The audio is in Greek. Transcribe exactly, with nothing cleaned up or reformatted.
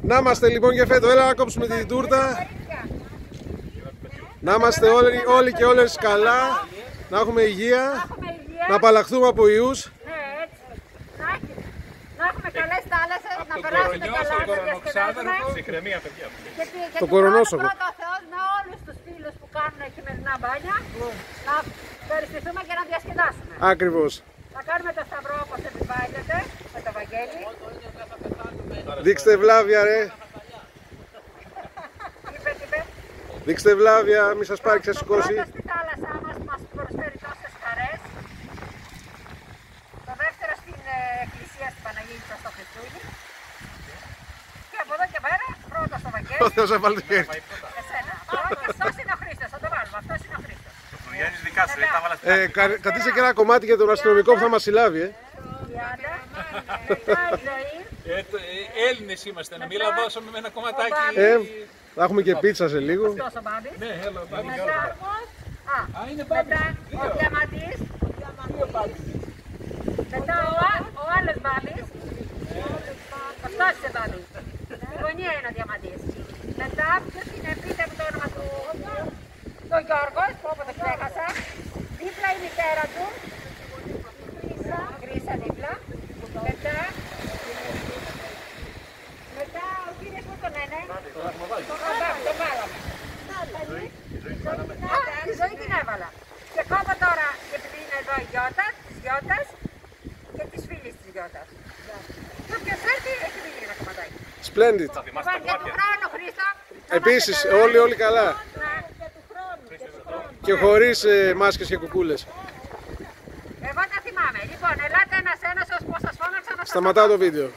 Να είμαστε λοιπόν και φέτο, έλα να κόψουμε την τούρτα. Να είμαστε όλοι, όλοι και όλες καλά, να έχουμε υγεία, να απαλλαχθούμε από ιούς. Να έχουμε καλές θάλασσες, να περάσουμε καλά, να διασκεδάσουμε. Το κορονόσοκο. Και πρώτα ο Θεός με όλους τους φίλους που κάνουν χειμερινά μπάνια, να περιστηθούμε και να διασκεδάσουμε. Ακριβώς. Να κάνουμε το σταυρό όπως επιβάλλεται, με το Βαγγέλη. Δείξτε βλάβια ρε. Είπε, είπε. Δείξτε βλάβια, μη σας πάρει ξεσηκώσει. Το πρώτο στη θάλασσά μας μας προσφέρει τόσες χαρές. Το δεύτερο στην ε, εκκλησία στην Παναγία στο Χριστούγεννη. Και από εδώ και πέρα, πρώτο στο Βαγγέλη. Ο Θεός θα βάλει το χέρι. Εσένα. Και αυτός είναι ο Χρήστος, θα το βάλουμε. Αυτός είναι ο Χρήστος. Ε, κα, Κρατήστε και ένα κομμάτι για τον αστυνομικό που θα μας συλλάβει. Ε. Έλληνες είμαστε, να μην λαδώσουμε με ένα κομματάκι. Ε, θα έχουμε και πίτσα σε λίγο. Αυτός ο Μπάμπης. Ναι, έλα, πάμε. Α, μετά ο Διαμαντής. Μετά ο, ο άλλος Μπάμπης. Αυτός είναι Μπάμπης. Στη γωνία είναι ο Διαμαντής. Μετά ποιος είναι, πείτε μου το όνομα του. Το Γιώργος, που όποτε ξέχασα. Δίπλα η μητέρα του. Γρίσα, Γρίσα δίπλα. Μετά. Μετά ο κύριος που τον λένε. Τον Ροδάκη, τον βάλαμε. Α, τη ζωή την έβαλα. Και κόβω τώρα, επειδή είναι εδώ η Γιώτα, της Γιώτας και της φίλης της Γιώτας. Και όποιος έρθει, έχει βγει ένα κομματάκι. Splendid. Λοιπόν, και του χρόνου, Χρήστο. Επίσης, όλοι όλοι καλά. Και χωρίς ε, μάσκες και κουκούλες. Εγώ τα θυμάμαι. Λοιπόν, ελάτε ένας ένας ως πως σας φώναξα να σας Σταματάω το βίντεο.